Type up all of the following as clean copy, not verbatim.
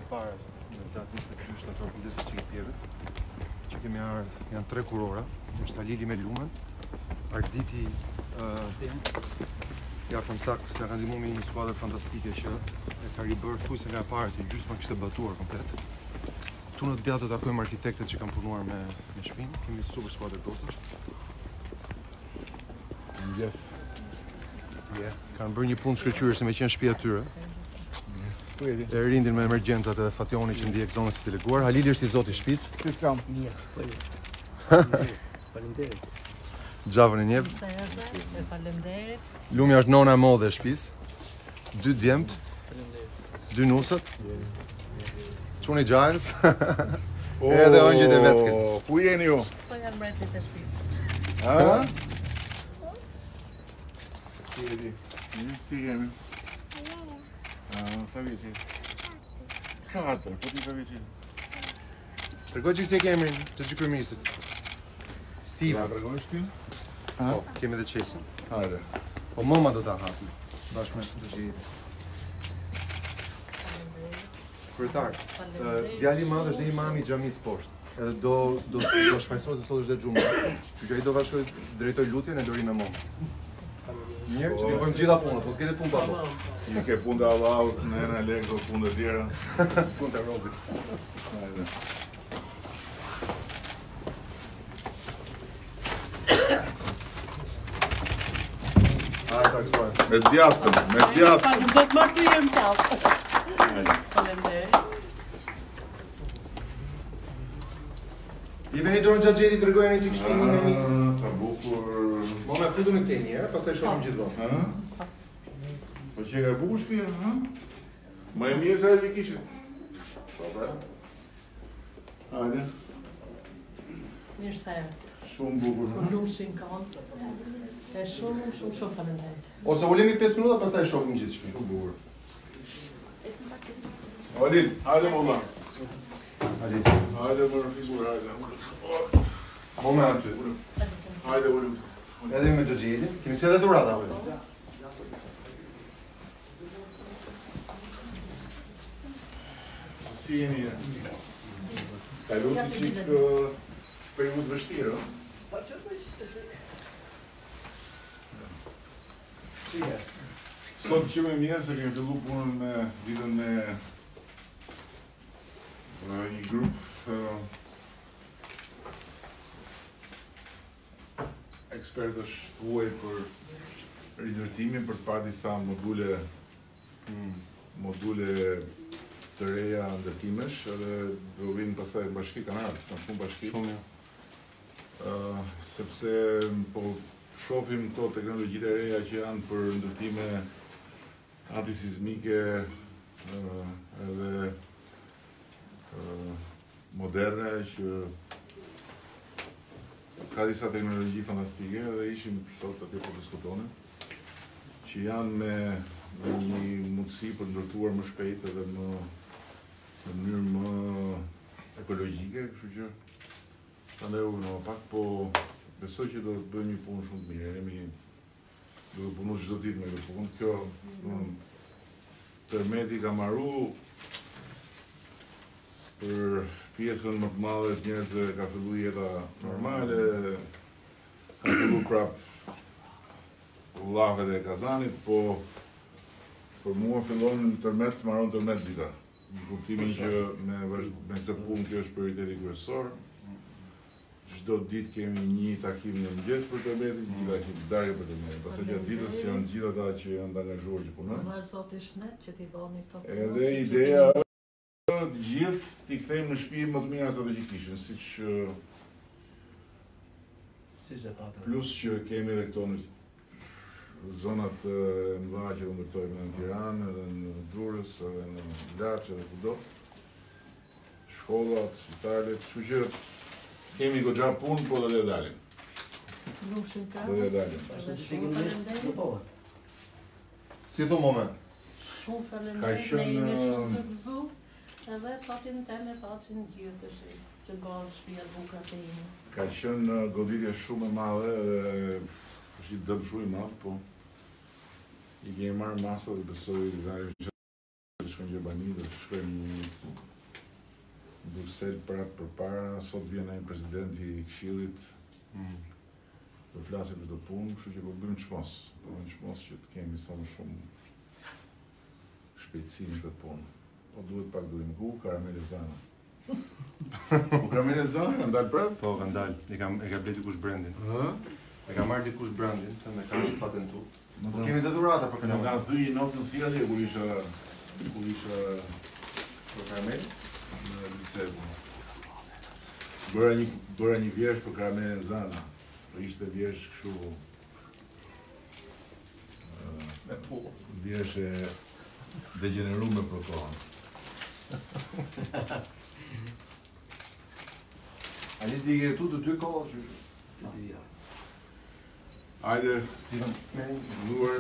parë në datë 22 shtator kujdeset Çikipjevit, që kemi ardhur, janë 3 kurora, është Alili me Lumen, Arditi ja kontakt, ja kanë ndihmuar me një skuadër fantastike që e ka ribërë thujse nga e parë se gjysma kishte batuar komplet. Këtu në djatë do takojmë arkitektet që kanë punuar me shtëpinë, kemi super skuadër gocash. Yes. Kanë bërë një punë shkëlqyese me qenë shtëpia e tyre. E rindin me emergjencat e Fationi që ndjek zonës së deleguar. Halili është i zoti i shtëpisë. Si kam? Mirë. Faleminderit. Xhavën e njeh. Faleminderit. Lumja është nona e modhe e shtëpisë. 2 djemt, 2 nusët. Çuni Giants. Edhe onjit e veckën. Ku jeni ju? Po janë mbretërit e shtëpisë. Ha? Si jeni? Si jemi? Sa vjeç je? 4, po ti sa vjeç je? Tregoj që se kemi të kryeministit. Steve. Ja tregoj shtëpinë? Po, kemi edhe qesin. Hajde. Po mama do ta hapim. Bashkë me të gjithë. Kryetar, djali i madh është dhe imami i xhamisë poshtë. Edhe do shfaqsohet se sot është dhe xhuma. Kështu që ai do vazhdoj drejtoj lutjen e do ri me momën. Mirë, që të bëjmë gjitha punët, po s'keni punë pa bo. Në ke punë të Allahut, në ena lekë, punë të tjera. Punë të robit. Hajde. Hajde, taksojmë. Me djatën, me djatën. Do të marrë të jem tallë. Faleminderit. I veni dorën gjatë gjeti të regojeni që kështimi me një. Sa bukur. Mo me futu në këtej njerë, pastaj shohim gjithmonë. Po që ka bukur shtëpia, ha? Më e mirë se ajo që kishit. Po pra. Hajde. Mirë se erdhët. Shumë bukur, ha? Lumshin kanë. E shumë faleminderit. Ose ulemi 5 minuta, pastaj shohim gjithë shtëpinë. Shumë bukur. Alin, hajde më valla. Hajde. Hajde më në figur, hajde. Mo me aty. Hajde, ullu. Edhe me të gjithë. Kemi si edhe dhurata, apo? Si jeni? Kalu të qik periudhë vështirë, o? Sot që me mirë se kemi fillu punën me ditën me një grup ekspertësh huaj për rinërtimin për të pa disa module të reja ndërtimesh edhe do vinë pastaj bashki kanë ardhur, kanë shumë bashki. Shumë. Sepse po shohim këto teknologjitë e reja që janë për ndërtime antisizmike edhe moderne që ka disa teknologji fantastike dhe ishim sot atje po diskutonin që janë me një mundësi për ndërtuar më shpejt edhe në mënyrë më ekologjike, kështu që tani u në pak po besoj që do të bëjmë një punë shumë të mirë. Jemi duke punuar çdo ditë me këtë punë. Kjo tërmeti ka marru për pjesën më të madhe të njerëzve ka fillu jeta normale, ka fillu prap llavet e Kazanit, po për mua fillon tërmet, marron tërmet dita. Në kuptimin që me këtë punë kjo është prioriteti kryesor. Çdo ditë kemi një takim në mëngjes për tërmetin, një takim darkë për tërmetin. Pastaj gjatë ditës janë gjithë ata që janë të angazhuar që punojnë. Vallë zoti shnet që t'i bëni këto. Edhe ideja të gjithë t'i kthejmë në shtëpi më të mira se ato që kishin, plus që kemi edhe këto në zonat mëdha që do ndërtojmë në Tiranë, edhe në Durrës, edhe në Laçë, edhe kudo. Shkollat, spitalet, kështu që kemi goxha punë, po do të dalim. Lumshin kanë. Do të dalim. Si do moment? Shumë faleminderit. Ne jemi shumë të gëzuar. Edhe fatin teme fatin gjithë të shi, që gërë shpia buka të ime. Ka qenë goditje shumë e madhe dhe është i dëm shumë i madh, po i kemi marrë masa dhe besoj shkojnë në Gjermani, do të shkojnë në Bruxelles prapë përpara, sot vjen ai presidenti i Këshillit. Do flasim për të punë, kështu që po bëjmë çmos. Do bëjmë çmos që të kemi sa më shumë shpejtësi në këtë punë. Po duhet pak durim ku, karamele zana. Po karamele zana kanë dalë prapë? Po, kanë dalë. E ka bler dikush brandin. E ka marrë dikush brandin, se me ka patentu. Po kemi dhe dhurata për Nuk karamele. kanë thënë notën si atje kur isha Për karamele? në liceu. Bëra një vjersh për karamelen zana. Po ishte vjersh kështu. Me pull. Vjersh e degeneruar për kohën. A një digë tu të dy kohë që... Hajde, Steven, merri. luar.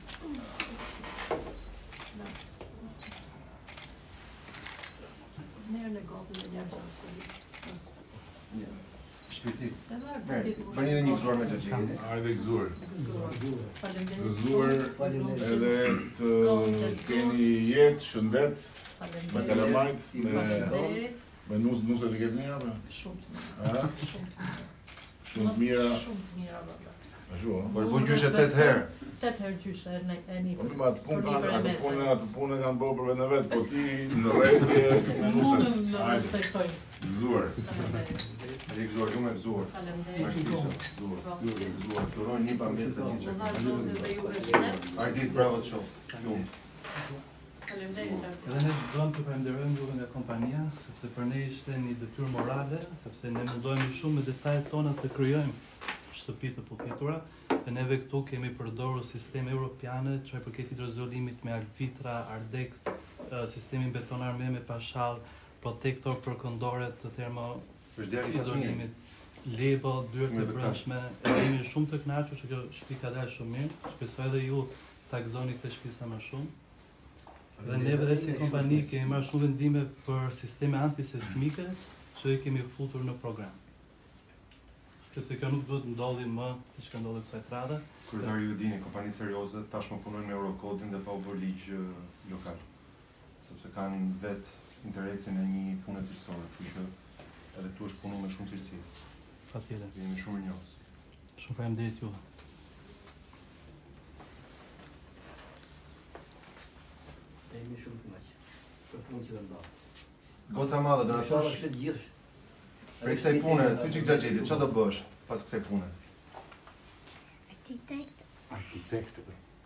Merë në gotën e një qërë se Shpirti. Merë, Merri, bëni edhe një gëzuar me të gjithë. Hajde gëzuar. Faleminderit. Gëzuar edhe të keni jetë, shëndet, me kalamajt, me nusët e këtë një apo? Shumë të mira. A? Shumë të mira. Shumë të mira. Shumë të mira, baba. Ashtu, a? Po gjyshe 8 herë. 8 herë gjyshe e një. Po më atë punë kanë bërë për vetë vetë, po ti në rregull me nusët. Unë në Hajde, respektoj. gëzuar. Faleminderit. Ai gëzuar ju me gëzuar. Faleminderit. Gëzuar. Turoj një pamjesë të gjithë. Vazhdoni dhe ju vështet. Ardit, bravo të shoh. Lumt. Faleminderit. Edhe ne duam të falenderojmë juve nga kompania, sepse për ne ishte një detyrë morale, sepse ne mundohemi shumë me detajet tona të krijojmë shtëpi të përfituara, dhe neve këtu kemi përdorur sisteme europiane, që i përket hidroizolimit me Alvitra, Ardex, sistemin beton arme me pashall, protektor për këndoret të termoizolimit, lebo, dyrë të brendshme, e jemi shumë të kënaqur që kjo shtëpi ka dalë shumë mirë. Shpresoj edhe ju ta gëzoni këtë shtëpi sa më shumë. Dhe neve dhe si kompani kemi marrë shumë vendime për sisteme antisismike që i kemi futur në program. Sepse kjo nuk duhet ndodhi më siç ka ndodhur kësaj trade. Kryetari ju dini, kompani serioze tashmë punojnë me Eurokodin dhe pa u bërë ligj lokal. Sepse kanë vetë interesin e një pune cilësore, kështu që edhe këtu është punu me shumë cilësi. Patjetër. Jemi shumë mirënjohës. Shumë faleminderit juve. Jemi shumë të maqë, për punë që dhe ndohë. Goca madhe, do na thosh Është gjithë. për kësaj pune, thuaj çik xhaxheti, çfarë do bësh pas kësaj pune? Arkitekt.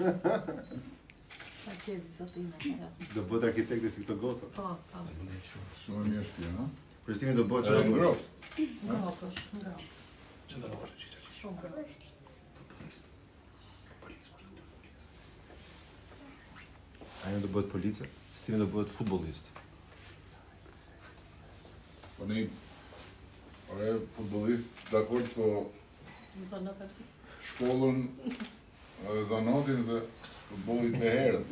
Sa qevi zotime. Do bëhet arkitekte si këto goca. Po, po. Shumë e mirë shtëpi, ha? Përstimi do bëhet Edhe çfarë do bësh? ngrohtë. Ngrohtë, ngrohtë. Çfarë do bësh çik xhaxheti? Shumë ngrohtë. Ajo do bëhet policia, Steven do bëhet futbollist. Po ne, ore, futbollist, dakord, po Zonat e shkollën edhe zanatin se futbollit me herët.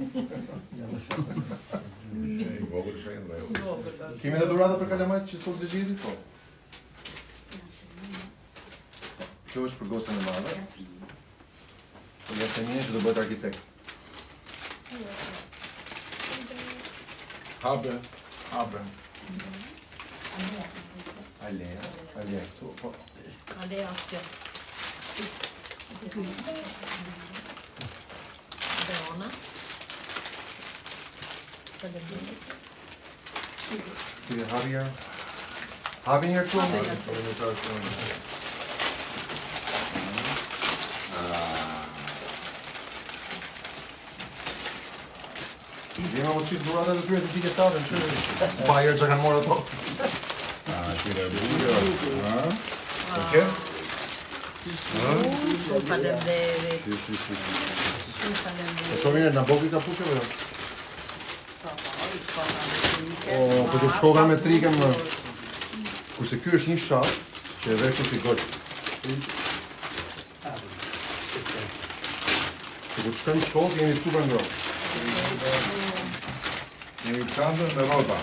I vogël shenjë rreu. Kemi edhe dhurata për kalamajt që sot dëgjiti? Po. Kjo është për gocën e madhe. Po Jasmina që do bëhet arkitekt. Hape. Alea këtu, po. Ale ashtja. Verona. Faleminderit. Si Javier. Javier këtu. Javier. Jema më qitë dhurata të tyre të gjithë statën, që bajer që kanë morë ato. Qire bukur, ha? Oke? Shumë faleminderit. Si. Shumë faleminderit. E shumë mirë, në boki ka puqe vë? O, po të shkova me trike më. Kurse ky është një shaf, që e veshë si goqë. Se ku të shkojmë në shkollë, jemi super ngrohtë. Jemi çantën me rrota.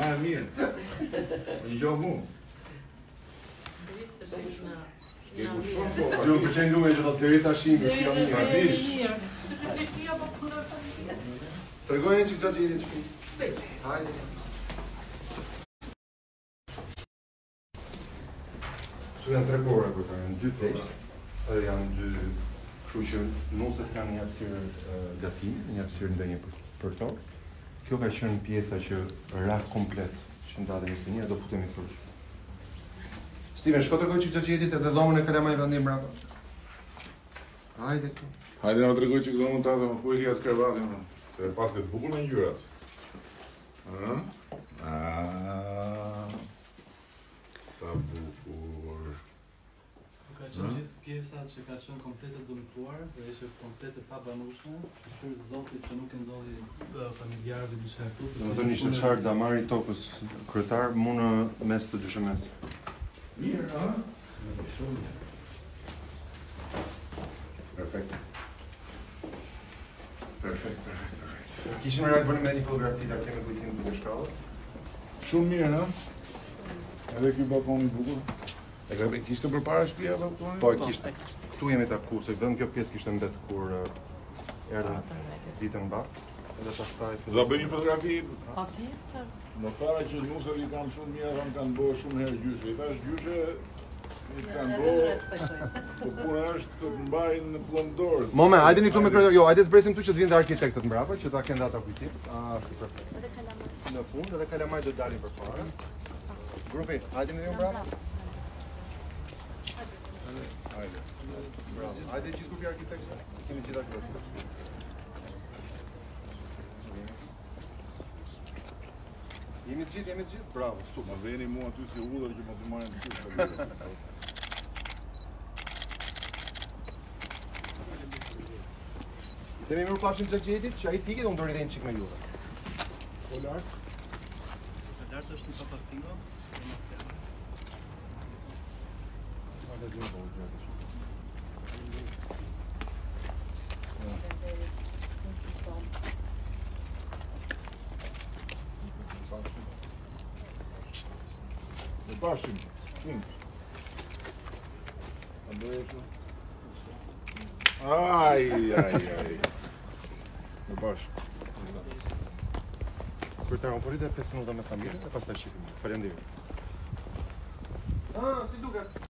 Ma e mirë. Një gjohë mu. Dritë të na. Ke ku shkon po? Ju më pëlqen lume që do të deri tash mi si jam Sa mirë. dish? Tregojeni çik gjatë jetës shtëpi. Hajde. Këtu janë 3 kora këta, janë 2 teqt, edhe janë 2, kështu që nuset kanë një hapësirë gatimi, një hapësirë ndenje për to. Kjo ka qenë pjesa që ra komplet, që nda dhe 21, do futemi këtu. Steven, shko tregoj çik gjatë jetës edhe dhomën e kalamaj vendim mbrapa. Hajde këtu. Hajde na tregoj që këtë ta dhe më ku e kja të krevatin, se pas këtë bukur në ngjyrat. Sa bukur. Ka qenë gjithë pjesa që ka qenë komplet e dëmtuar dhe ishte komplet e pabanueshme, shkurt Zotit që nuk e ndodhi familjarëve diçka këtu. Domethënë ishte çfarë damari tokës kryetar mu në mes të dyshemës. Mirë, ha? Perfekt. Perfekt. Kishim reagë bënim edhe një fotografi ta kemi kujtim të shkallë. Shumë mirë, ha? Edhe ky balkoni i bukur. E ka kishte përpara shtëpia balkoni? Po, kishte. Këtu jemi taku, se vetëm kjo pjesë kishte mbet kur erdhën ditën mbas. Edhe pastaj Do bëj një fotografi. Patjetër. Në fare që nusër i kanë shumë mirë, kanë kanë bërë shumë herë gjyshe. I thash gjyshe, i kanë bërë, po puna është të të mbajnë në plëndorë. Moment, hajde një këtu me kryetar. Jo, hajde zbresim këtu që të vinë dhe arkitektët mbrapa, që ta kenë data kujtim. Ashtu perfekt. Në fund edhe kalamaj do dalin përpara. Grupi, hajde në mbrapa. Hajde. Bravo. Hajde gjithë grupi arkitektëve. Kemi gjithë arkitektët. Jemi të gjithë, bravo, super. Ma veni mua aty si udhër që mos i marrin të qysh. Kemi mirë plashin të gjetit, që a i tike do më do rritejnë qik me juve. Po lartë? E lartë është një papartino. Hajde gjithë po gjetit. Në bashim, king. Andreshu. Ai. Në bashim. Kryetar, unë porrit e 5 minuta me familje, e pas ta shikim. Faleminderit. Si duket?